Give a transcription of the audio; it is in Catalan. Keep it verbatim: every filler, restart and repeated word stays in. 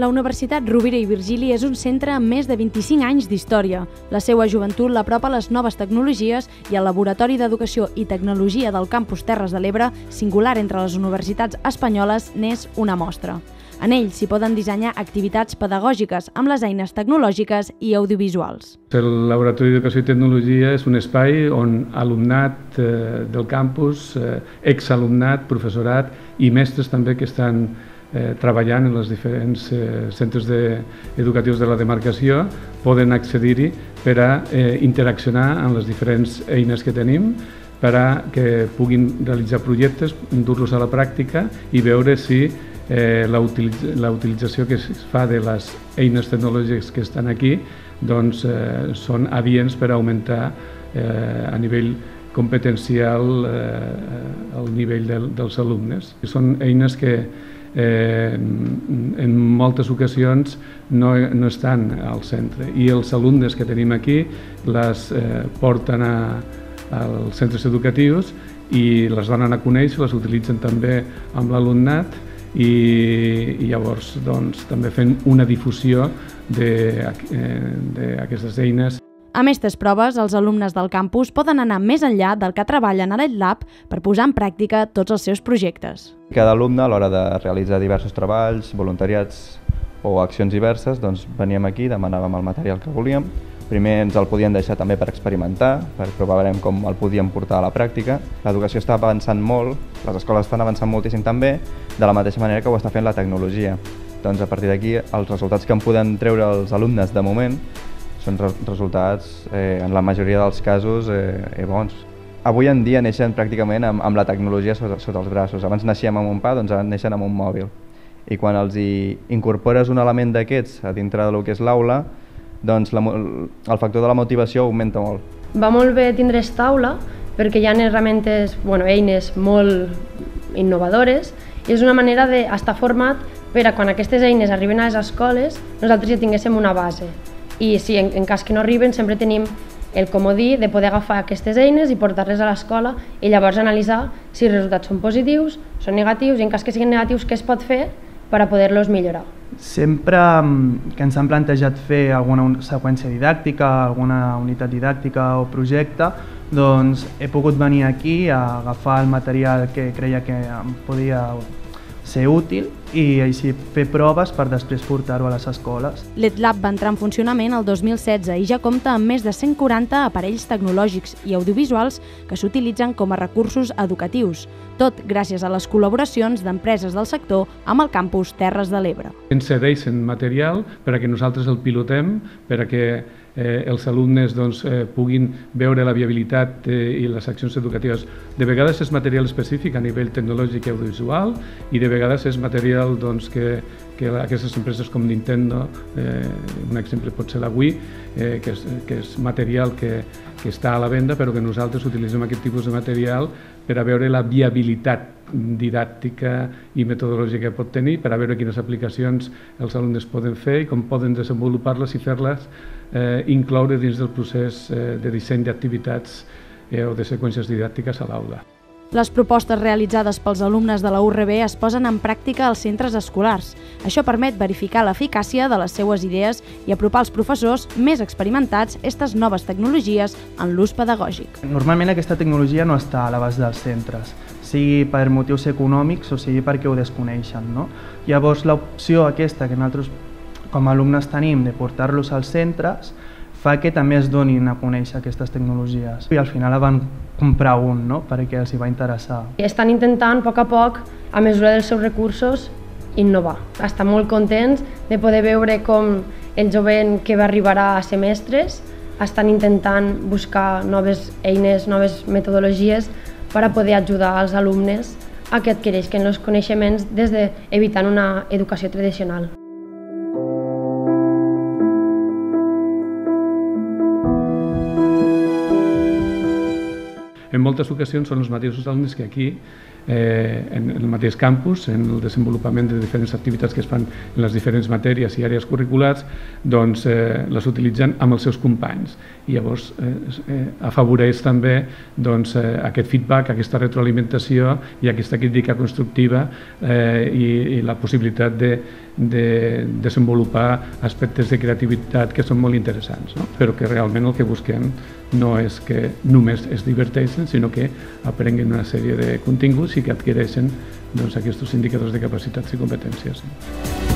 La Universitat Rovira i Virgili és un centre amb més de vint-i-cinc anys d'història. La seva joventut l'apropa a les noves tecnologies i el Laboratori d'Educació i Tecnologia del Campus Terres de l'Ebre, singular entre les universitats espanyoles, n'és una mostra. En ell s'hi poden dissenyar activitats pedagògiques amb les eines tecnològiques i audiovisuals. El Laboratori d'Educació i Tecnologia és un espai on alumnat eh, del campus, eh, exalumnat, professorat i mestres també que estan eh, treballant en els diferents eh, centres de, educatius de la demarcació poden accedir-hi per a eh, interaccionar amb les diferents eines que tenim, per a que puguin realitzar projectes, dur-los a la pràctica i veure si Eh, la, utilitz la utilització que es fa de les eines tecnològiques que estan aquí doncs, eh, són adients per augmentar eh, a nivell competencial eh, el nivell del, dels alumnes. Són eines que eh, en moltes ocasions no, no estan al centre i els alumnes que tenim aquí les eh, porten a, als centres educatius i les donen a conèixer, les utilitzen també amb l'alumnat i, i llavors doncs, també fent una difusió d'aquestes eines. A aquestes proves, els alumnes del campus poden anar més enllà del que treballen a l'EdLab per posar en pràctica tots els seus projectes. Cada alumne, a l'hora de realitzar diversos treballs, voluntariats o accions diverses, doncs veníem aquí, demanàvem el material que volíem. Primer ens el podien deixar també per experimentar, per provar com el podíem portar a la pràctica. L'educació està avançant molt, les escoles estan avançant moltíssim també, de la mateixa manera que ho està fent la tecnologia. Doncs a partir d'aquí, els resultats que en poden treure els alumnes de moment són resultats, eh, en la majoria dels casos, eh, bons. Avui en dia neixen pràcticament amb, amb la tecnologia sota, sota els braços. Abans naixíem amb un pa, doncs ara neixen amb un mòbil. I quan els hi incorpores un element d'aquests a dintre del que és l'aula, doncs la, el factor de la motivació augmenta molt. Va molt bé tindre taula perquè hi ha herramientes, bueno, eines molt innovadores i és una manera d'estar format per a quan aquestes eines arriben a les escoles nosaltres ja tinguéssim una base i si en, en cas que no arriben sempre tenim el comodí de poder agafar aquestes eines i portar-les a l'escola i llavors analitzar si els resultats són positius, són negatius i en cas que siguin negatius què es pot fer per a poder-los millorar. Sempre que ens han plantejat fer alguna seqüència didàctica, alguna unitat didàctica o projecte, doncs he pogut venir aquí a agafar el material que creia que em podia ser útil i així fer proves per després portar-ho a les escoles. L'EdLab va entrar en funcionament el dos mil setze i ja compta amb més de cent quaranta aparells tecnològics i audiovisuals que s'utilitzen com a recursos educatius, tot gràcies a les col·laboracions d'empreses del sector amb el campus Terres de l'Ebre. Ens cedeixen material per a que nosaltres el pilotem, per a que eh, els alumnes doncs, eh, puguin veure la viabilitat eh, i les accions educatives. De vegades és material específic a nivell tecnològic i audiovisual i de vegades és material doncs, que, que aquestes empreses com Nintendo, eh, un exemple pot ser la Wii, eh, que, és, que és material que, que està a la venda però que nosaltres utilitzem aquest tipus de material per a veure la viabilitat didàctica i metodològica que pot tenir, per a veure quines aplicacions els alumnes poden fer i com poden desenvolupar-les i fer-les eh, incloure dins del procés eh, de disseny d'activitats eh, o de seqüències didàctiques a l'aula. Les propostes realitzades pels alumnes de la U R B es posen en pràctica als centres escolars. Això permet verificar l'eficàcia de les seues idees i apropar als professors més experimentats aquestes noves tecnologies en l'ús pedagògic. Normalment aquesta tecnologia no està a l'abast dels centres, sigui per motius econòmics o sigui perquè ho desconeixen, no? Llavors l'opció aquesta que nosaltres com a alumnes tenim de portar-los als centres fa que també es donin a conèixer aquestes tecnologies. I al final van comprar un, no? Perquè els hi va interessar. Estan intentant, a poc a poc, a mesura dels seus recursos, innovar. Estan molt contents de poder veure com el jovent que va arribarà a semestres estan intentant buscar noves eines, noves metodologies per a poder ajudar als alumnes a que adquireixin els coneixements des d'evitant una educació tradicional. En moltes ocasions són els mateixos alumnes que aquí, eh, en el mateix campus, en el desenvolupament de diferents activitats que es fan en les diferents matèries i àrees curriculars, doncs eh, les utilitzen amb els seus companys. I llavors eh, eh, afavoreix també doncs, eh, aquest feedback, aquesta retroalimentació i aquesta crítica constructiva eh, i, i la possibilitat de de desenvolupar aspectes de creativitat que són molt interessants, no? Però que realment el que busquem no és que només es diverteixen, sinó que aprenguin una sèrie de continguts i que adquireixen doncs, aquests indicadors de capacitats i competències.